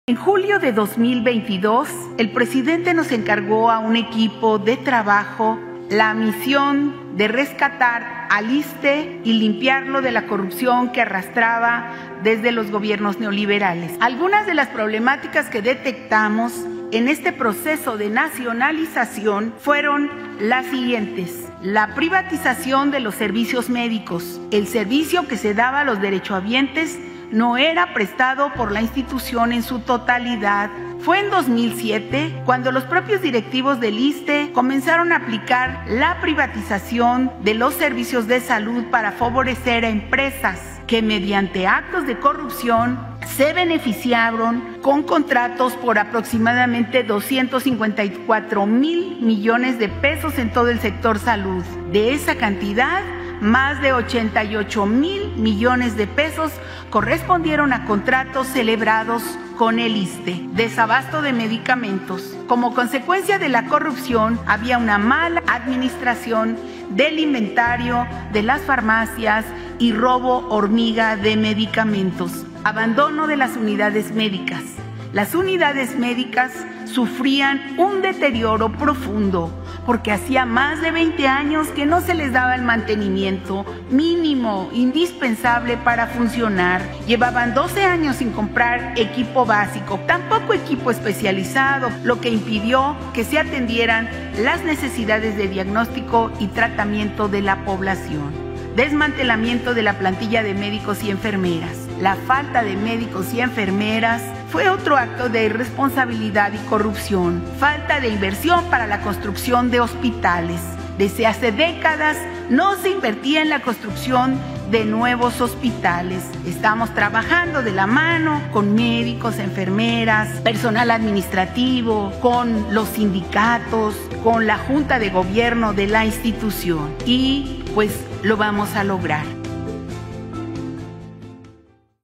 En julio de 2022, el presidente nos encargó a un equipo de trabajo la misión de rescatar al ISSSTE y limpiarlo de la corrupción que arrastraba desde los gobiernos neoliberales. Algunas de las problemáticas que detectamos en este proceso de nacionalización fueron las siguientes: la privatización de los servicios médicos. El servicio que se daba a los derechohabientes no era prestado por la institución en su totalidad. Fue en 2007 cuando los propios directivos del ISSSTE comenzaron a aplicar la privatización de los servicios de salud para favorecer a empresas que mediante actos de corrupción se beneficiaron con contratos por aproximadamente 254,000 millones de pesos en todo el sector salud. De esa cantidad, más de 88,000 millones de pesos correspondieron a contratos celebrados con el ISSSTE. Desabasto de medicamentos. Como consecuencia de la corrupción, había una mala administración del inventario de las farmacias y robo hormiga de medicamentos. Abandono de las unidades médicas. Las unidades médicas sufrían un deterioro profundo porque hacía más de 20 años que no se les daba el mantenimiento mínimo, indispensable para funcionar. Llevaban 12 años sin comprar equipo básico, tampoco equipo especializado, lo que impidió que se atendieran las necesidades de diagnóstico y tratamiento de la población. Desmantelamiento de la plantilla de médicos y enfermeras. La falta de médicos y enfermeras fue otro acto de irresponsabilidad y corrupción. Falta de inversión para la construcción de hospitales. Desde hace décadas no se invertía en la construcción de nuevos hospitales. Estamos trabajando de la mano con médicos, enfermeras, personal administrativo, con los sindicatos, con la Junta de Gobierno de la institución. Y pues lo vamos a lograr.